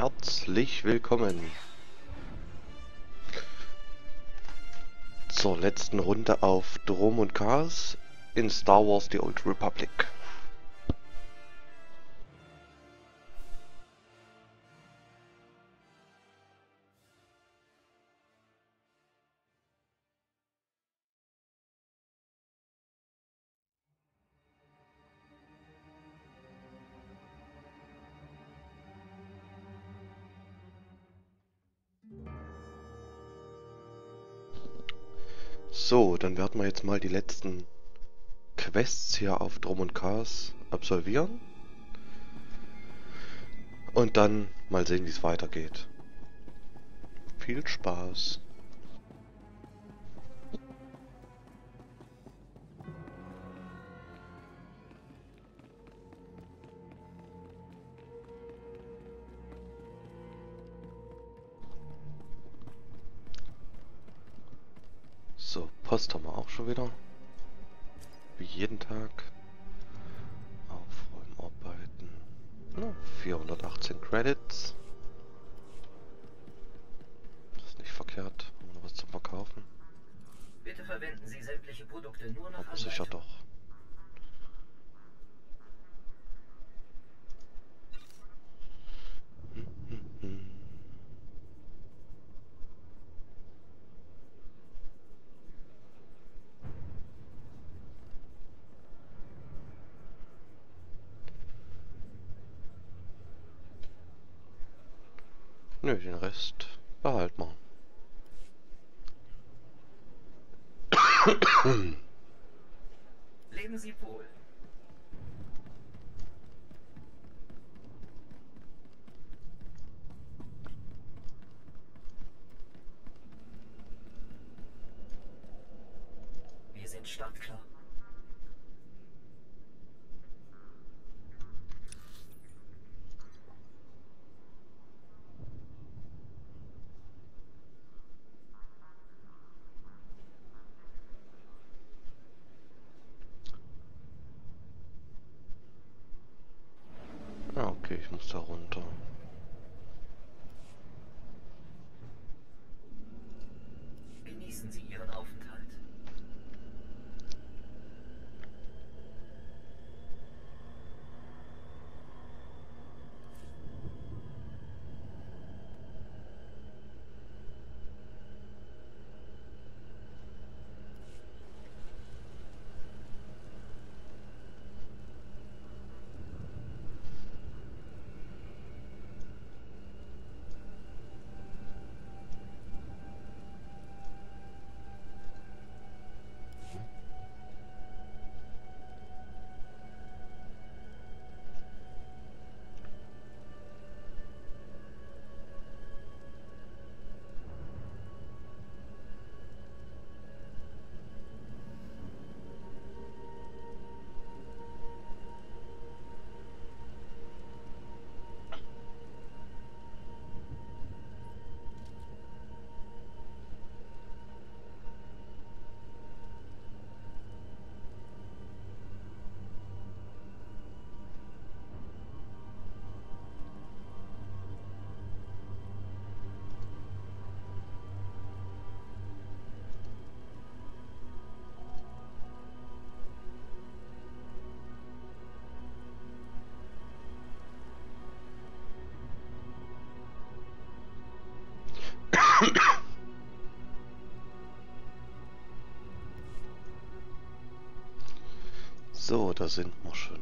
Herzlich willkommen zur letzten Runde auf Drom und Chaos in Star Wars The Old Republic. So, dann werden wir jetzt mal die letzten Quests hier auf Drom und Chaos absolvieren. Und dann mal sehen, wie es weitergeht. Viel Spaß! So, Post haben wir auch schon wieder. Wie jeden Tag. Aufräumarbeiten. Oh, 418 Credits. Das ist nicht verkehrt. Haben wir noch was zum Verkaufen? Bitte verwenden Sie sämtliche Produkte nur nach Aber sicher Anleitung. doch. Nö, den Rest behalten wir. Leben Sie wohl. Wir sind startklar. Ah, okay, ich muss da runter. Genießen Sie Ihren Aufenthalt. So, da sind wir schon.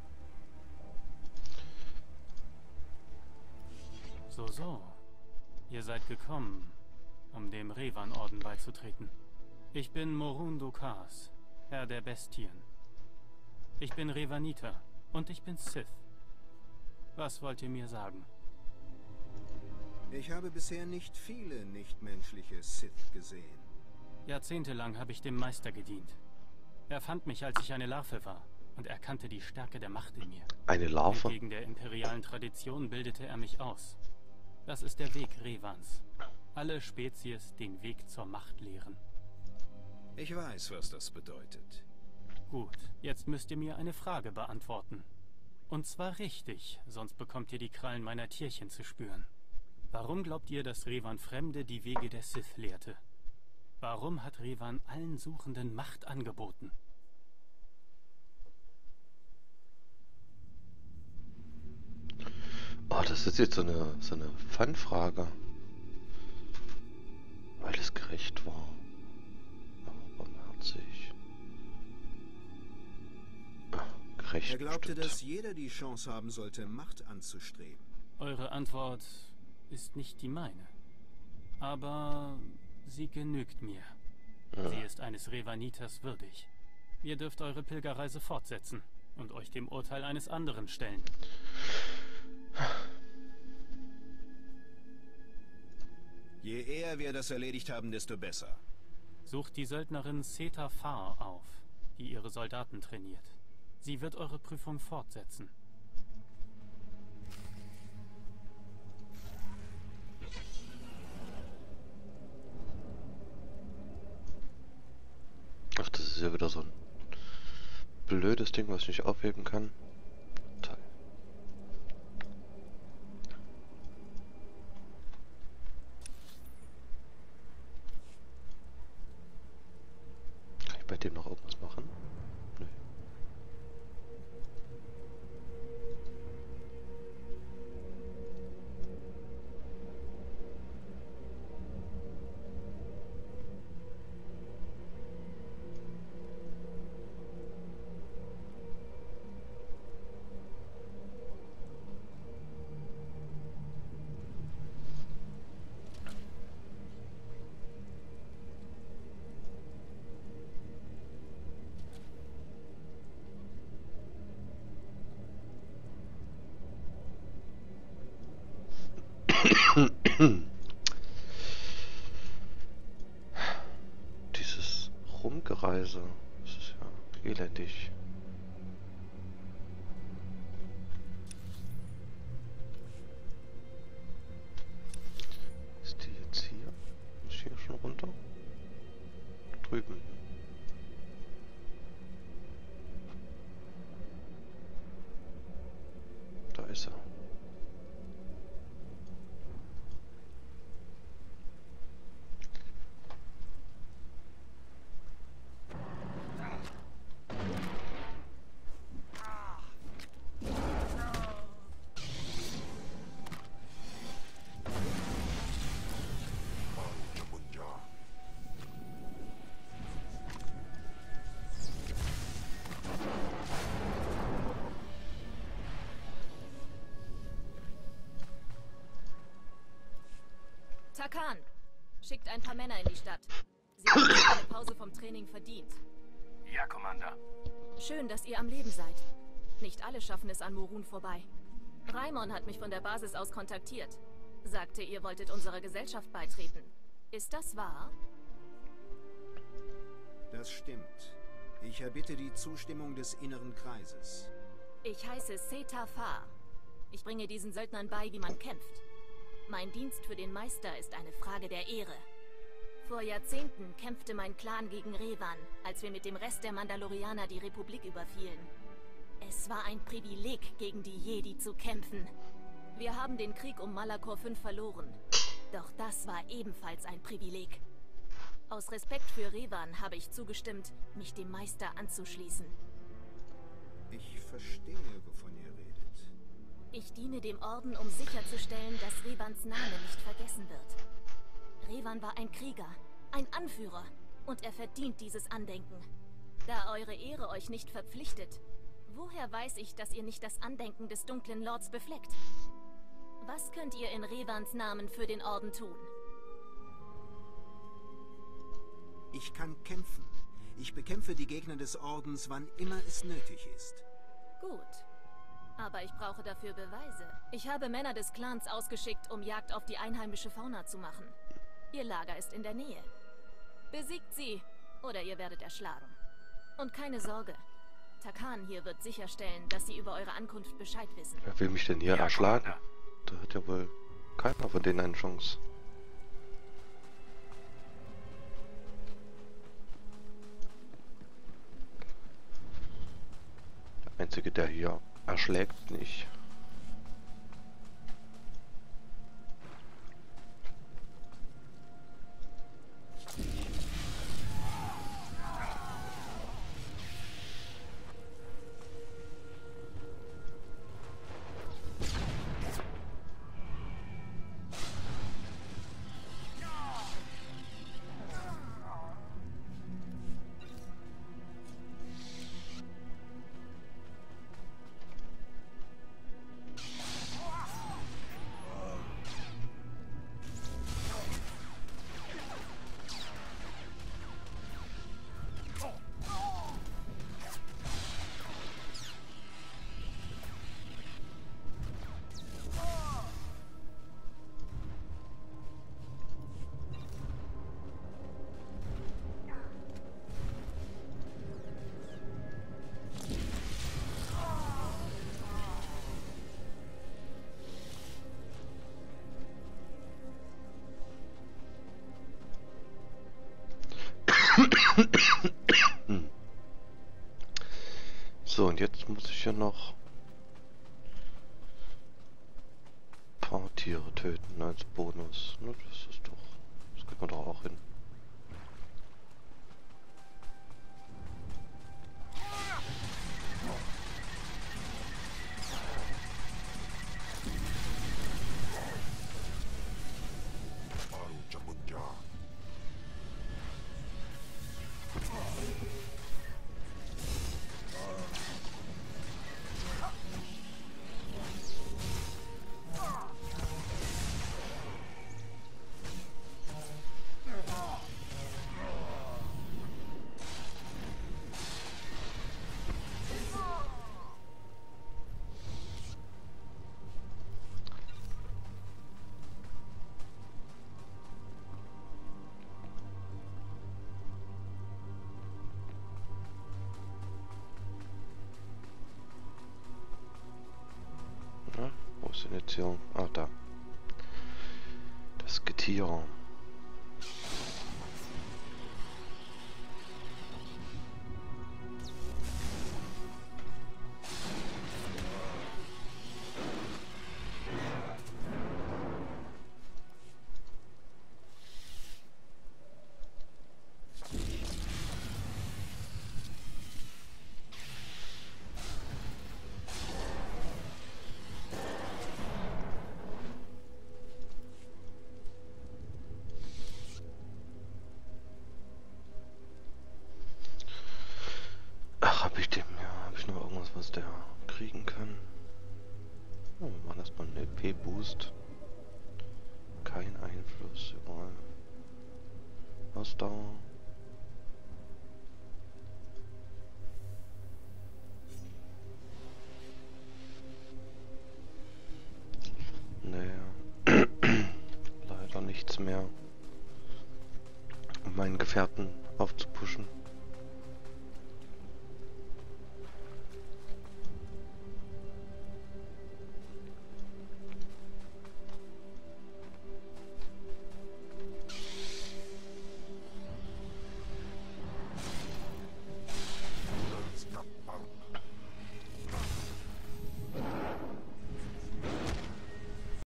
So, so. Ihr seid gekommen, um dem Revan-Orden beizutreten. Ich bin Morun Dokars, Herr der Bestien. Ich bin Revaniter und ich bin Sith. Was wollt ihr mir sagen? Ich habe bisher nicht viele nichtmenschliche Sith gesehen. Jahrzehntelang habe ich dem Meister gedient. Er fand mich, als ich eine Larve war, und erkannte die Stärke der Macht in mir. Eine Larve? Gegen der imperialen Tradition bildete er mich aus. Das ist der Weg Revans. Alle Spezies den Weg zur Macht lehren. Ich weiß, was das bedeutet. Gut, jetzt müsst ihr mir eine Frage beantworten. Und zwar richtig, sonst bekommt ihr die Krallen meiner Tierchen zu spüren. Warum glaubt ihr, dass Revan Fremde die Wege der Sith lehrte? Warum hat Revan allen Suchenden Macht angeboten? Oh, das ist jetzt so eine Fun-Frage. Weil es gerecht war. Aber barmherzig. Gerecht. Er glaubte, bestimmt. dass jeder die Chance haben sollte, Macht anzustreben. Eure Antwort ist nicht die meine. Aber sie genügt mir. Ja. Sie ist eines Revaniters würdig. Ihr dürft eure Pilgerreise fortsetzen und euch dem Urteil eines anderen stellen. Je eher wir das erledigt haben, desto besser. Sucht die Söldnerin Seta Far auf, die ihre Soldaten trainiert. Sie wird eure Prüfung fortsetzen. Ach, das ist ja wieder so ein blödes Ding, was ich nicht aufheben kann. Toll. Kann ich bei dem noch irgendwas machen? Nö. Dieses Rumgereise, das ist ja elendig. Ist die jetzt hier? Muss ich hier schon runter? Drüben. Da ist er. Tarkan, schickt ein paar Männer in die Stadt. Sie haben sich eine Pause vom Training verdient. Ja, Commander. Schön, dass ihr am Leben seid. Nicht alle schaffen es an Morun vorbei. Raimon hat mich von der Basis aus kontaktiert. Sagte, ihr wolltet unserer Gesellschaft beitreten. Ist das wahr? Das stimmt. Ich erbitte die Zustimmung des inneren Kreises. Ich heiße Seta Far. Ich bringe diesen Söldnern bei, wie man kämpft. Mein Dienst für den Meister ist eine Frage der Ehre. Vor Jahrzehnten kämpfte mein Clan gegen Revan, als wir mit dem Rest der Mandalorianer die Republik überfielen. Es war ein Privileg, gegen die Jedi zu kämpfen. Wir haben den Krieg um Malachor 5 verloren. Doch das war ebenfalls ein Privileg. Aus Respekt für Revan habe ich zugestimmt, mich dem Meister anzuschließen. Ich verstehe, wovon ihr redet. Ich diene dem Orden, um sicherzustellen, dass Revans Name nicht vergessen wird. Revan war ein Krieger, ein Anführer, und er verdient dieses Andenken. Da eure Ehre euch nicht verpflichtet, woher weiß ich, dass ihr nicht das Andenken des dunklen Lords befleckt? Was könnt ihr in Revans Namen für den Orden tun? Ich kann kämpfen. Ich bekämpfe die Gegner des Ordens, wann immer es nötig ist. Gut. Aber ich brauche dafür Beweise. Ich habe Männer des Clans ausgeschickt, um Jagd auf die einheimische Fauna zu machen. Ihr Lager ist in der Nähe. Besiegt sie, oder ihr werdet erschlagen. Und keine Sorge. Takan hier wird sicherstellen, dass sie über eure Ankunft Bescheid wissen. Wer will mich denn hier Ja, erschlagen? Commander. Da hat ja wohl keiner von denen eine Chance. Der Einzige, der hier erschlägt, bin ich. So, und jetzt muss ich ja noch ein paar Tiere töten als Bonus. Ne, das kriegt man doch auch hin. Wo ist denn jetzt hier? Ah, da. Das Getier. Habe ich noch irgendwas, was der kriegen kann? Oh, wir machen erstmal einen EP-Boost. Kein Einfluss, überall. Ausdauer. Naja. Leider nichts mehr, um meinen Gefährten aufzupushen.